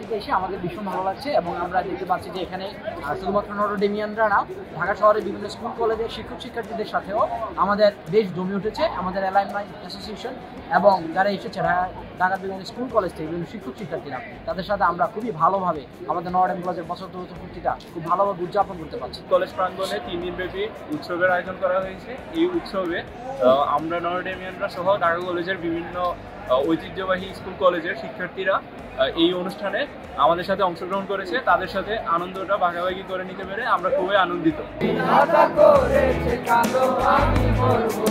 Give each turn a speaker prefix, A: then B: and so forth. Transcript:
A: ইউনিভার্সিটিতে এসে আমাদের ভীষণ ভালো লাগছে এবং আমরা দেখতে পাচ্ছি যে এখানে শুধুমাত্র নটোডেমিয়ানরা না, ঢাকা শহরের বিভিন্ন স্কুল কলেজের শিক্ষক শিক্ষার্থীদের সাথেও আমাদের বেশ জমে উঠেছে। আমাদের অ্যালাইনমেন্ট অ্যাসোসিয়েশন এবং যারা এসেছে ঢাকার বিভিন্ন স্কুল কলেজ থেকে বিভিন্ন শিক্ষক শিক্ষার্থীরা, তাদের সাথে আমরা খুবই ভালোভাবে আমাদের নটরডেম কলেজের 75তম পূর্তিটা খুব ভালোভাবে উদযাপন করতে পারছি।
B: কলেজ প্রাঙ্গণে 3 দিনব্যাপী উৎসবের আয়োজন করা হয়েছে। এই উৎসবে আমরা নটোডেমিয়ানরা সহ ঢাকা কলেজের বিভিন্ন ঐতিহ্যবাহী স্কুল কলেজের শিক্ষার্থীরা এই অনুষ্ঠানে আমাদের সাথে অংশগ্রহণ করেছে। তাদের সাথে আনন্দটা ভাগাভাগি করে নিতে পেরে আমরা খুবই আনন্দিত।